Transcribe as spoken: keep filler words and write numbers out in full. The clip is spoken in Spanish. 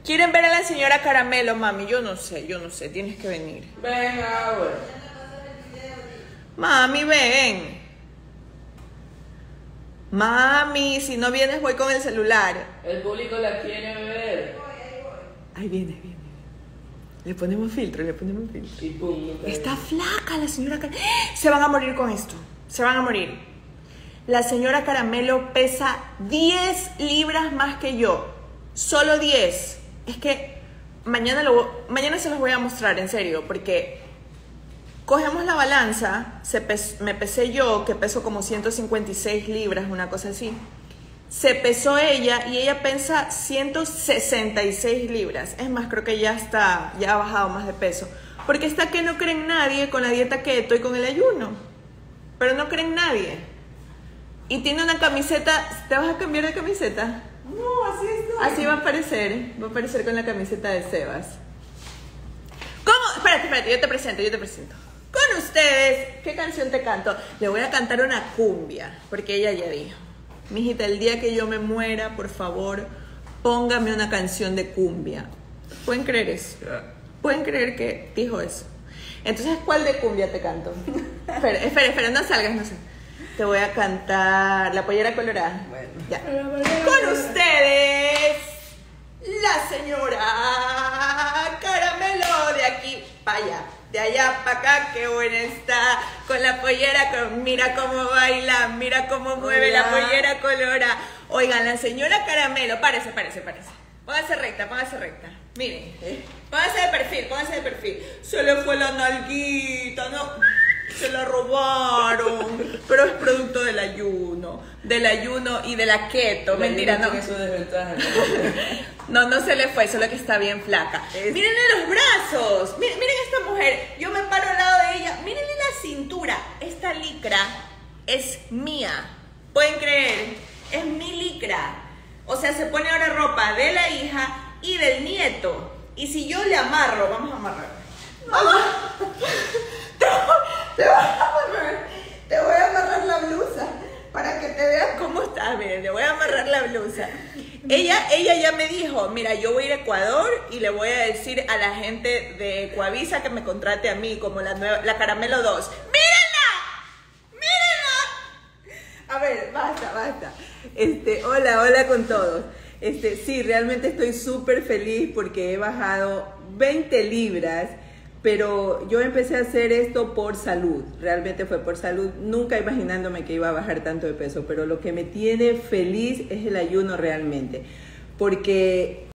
¿Quieren ver a la señora Caramelo, mami? Yo no sé, yo no sé, tienes que venir. Venga, bueno. Mami, ven. Mami, si no vienes voy con el celular. El público la quiere ver. Ahí viene, ahí viene. Le ponemos filtro, le ponemos filtro. Y pum, no cae. Está flaca la señora Caramelo. Se van a morir con esto. Se van a morir. La señora Caramelo pesa diez libras más que yo. Solo diez. Es que mañana, lo, mañana se los voy a mostrar, en serio, porque cogemos la balanza, se pes, me pesé yo, que peso como ciento cincuenta y seis libras, una cosa así. Se pesó ella y ella pesa ciento sesenta y seis libras. Es más, creo que ya está, ya ha bajado más de peso. Porque está que no creen nadie con la dieta keto y con el ayuno. Pero no creen nadie. Y tiene una camiseta. ¿Te vas a cambiar de camiseta? No, así está. Así va a aparecer. Va a aparecer con la camiseta de Sebas. ¿Cómo? Espérate, espérate, yo te presento, yo te presento. Con ustedes, ¿qué canción te canto? Le voy a cantar una cumbia, porque ella ya dijo: mijita, el día que yo me muera, por favor, póngame una canción de cumbia. ¿Pueden creer eso? ¿Pueden creer que dijo eso? Entonces, ¿cuál de cumbia te canto? Espera, espera, espera, no salgas, no sé. Te voy a cantar La Pollera Colorada. Bueno. Ya. Con ustedes, la señora Caramelo, de aquí para allá, de allá para acá, qué buena está, con la pollera, con, mira cómo baila, mira cómo mueve Hola. la pollera colorada. Oigan, la señora Caramelo, párese, párese, párese. Póngase recta, póngase recta. Miren, ¿eh? Póngase de perfil, póngase de perfil. Se le fue la nalguita, ¿no? Se la robaron. Pero es producto del ayuno. Del ayuno y de la keto. El Mentira, ayuno no. tiene su desventaja. No, no se le fue, solo que está bien flaca. Es... Mírenle los brazos. Miren, miren esta mujer. Yo me paro al lado de ella. Mírenle la cintura. Esta licra es mía. ¿Pueden creer? Es mi licra. O sea, se pone ahora ropa de la hija y del nieto. Y si yo le amarro, vamos a amarrar. Vamos. Te voy, te voy a amarrar. Te voy a amarrar la blusa para que te veas cómo estás. Miren, le voy a amarrar la blusa. Ella, ella ya me dijo, mira, yo voy a ir a Ecuador y le voy a decir a la gente de Ecuavisa que me contrate a mí como la nueva, la Caramelo dos. ¡Mírenla! ¡Mírenla! A ver, basta, basta. Este, hola, hola con todos. Este, sí, realmente estoy súper feliz porque he bajado veinte libras, pero yo empecé a hacer esto por salud, realmente fue por salud, nunca imaginándome que iba a bajar tanto de peso, pero lo que me tiene feliz es el ayuno realmente, porque